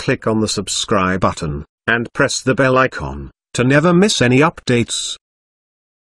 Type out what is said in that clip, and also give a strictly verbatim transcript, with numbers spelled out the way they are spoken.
click on the subscribe button, and press the bell icon, to never miss any updates.